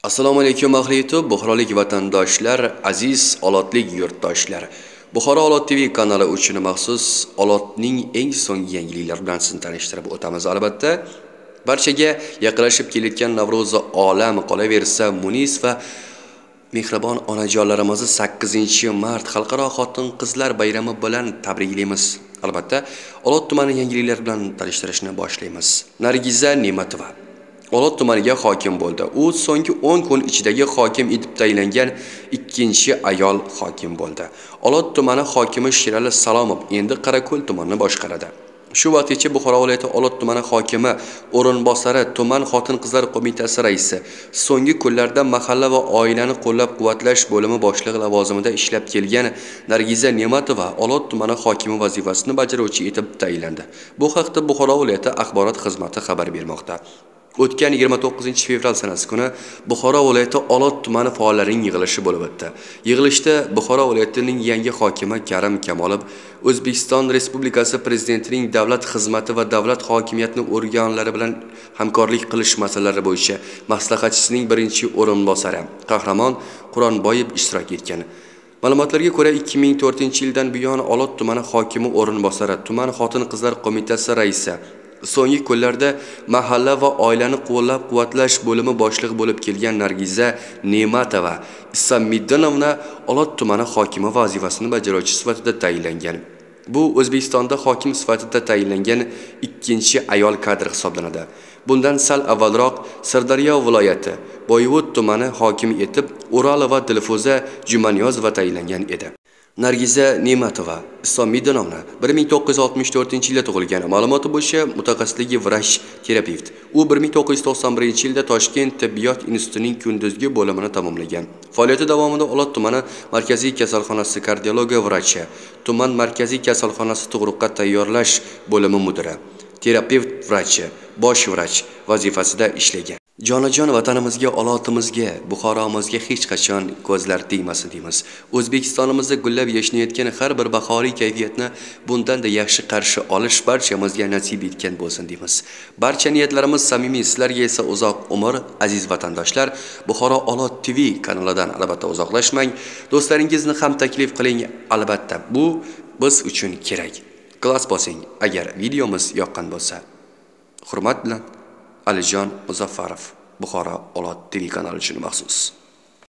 Assalomu alaykum ahli YouTube, buxorolik vatandoshlar, aziz olotlik yurtdoshlar. Buxoro Olot TV kanali uchun maxsus Olotning eng so'nggi yangiliklari bilan sizni tanishtirib o'tamiz. Albatta, barchaga yaqinlashib kelayotgan Navro'zi olam qolaversa, Munis va mehribon onajonlarimizni 8-mart Xalqaro xotin-qizlar bayrami bilan tabriklaymiz. Albatta, Olot tumani yangiliklari bilan tanishtirishni boshlaymiz. Nargiza Ne'matova Olot tumaniga hokim bo'ldi. U so'nggi 10 kun ichidagi hokim etib tayinlangan ikkinchi ayol hokim bo'ldi. Olot tumani hokimi Sherali Salomov endi Qarako'l tumanini boshqaradi. Shu vaqtgacha Buxoro viloyati Olot tumani hokimi o'rinbosari, tuman xotin-qizlar qo'mitasi raisi, so'nggi kunlarda mahalla va oilani qo'llab-quvvatlash bo'limi boshlig'i lavozimida ishlab kelgan Nargiza Ne'matova Olot tumani hokimi vazifasini bajaruvchi etib tayinlandi. Bu haqda Buxoro viloyati axborot xizmati xabar bermoqda. O'tgan 29-fevral sanasi kuni Buxoro viloyati Olot tumani faollarining yig'ilishi bo'lib o'tdi. Yig'ilishda Buxoro viloyatining yangi hokimi Karim Kamolov O'zbekiston Respublikasi Prezidentining davlat xizmati va davlat hokimiyatini organlari bilan hamkorlik qilish masalalari bo'yicha maslahatchisining birinchi o'rinbosari Qahramon Quronboyev ishtirok etgan. Ma'lumotlarga ko'ra 2004-yildan buyon Olot tumani hokimi o'rinbosari, tuman xotin-qizlar qo'mitasi raisi, so'nggi kunlarda mahalla va oilani qo'llab-quvvatlash bo'limi boshlig'i bo'lib kelgan Nargiza Ne'matova Isamiddinovna Olot tumani hokimi vazifasini bajaruvchi sifatida tayinlangan. Bu O'zbekistonda hokim sifatida tayinlangan ikkinchi ayol kadr hisoblanadi. Bundan sal avvalroq Sirdaryo viloyati Boyvut tumani hokimi etib O'rolova Dilfuza Jumaniyozova tayinlangan edi. Nargiza Ne'matova Isamiddinovna 1964-yilda tug'ilgan. Ma'lumoti bo'yicha mutaxassisligi vrach terapevt. U 1991-yilda Toshkent tibbiyot institutining kunduzgi bo'limini tamomlagan. Faoliyati davomida Olot tumani markaziy kasalxonasi kardiologiya vrachi, tuman markaziy kasalxonasi tug'ruqqa tayyorlash bo'limi mudiri, terapevt vrachi, bosh vrach vazifasida ishlagan. Jonajon vatanimizga, Olotimizga, Buxoromizga hech qachon ko'zlar tegmasin deymiz. O'zbekistonimizda gullab yashnayotgan har bir bahoriy kayfiyatni bundan-da yaxshi qarshi olish barchamizga nasib etgan bo'lsin deymiz. Barcha niyatlarimiz samimiy, sizlarga esa uzoq umr, aziz vatandoshlar. Buxoro Olot TV kanalidan albatta uzoqlashmang. Do'stlaringizni ham taklif qiling, albatta. Bu biz uchun kerak. Klass bosing agar videomiz yoqqan bo'lsa. Hurmat bilan Alijon Muzaffarov, Buxoro Olot TV kanali uchun maxsus.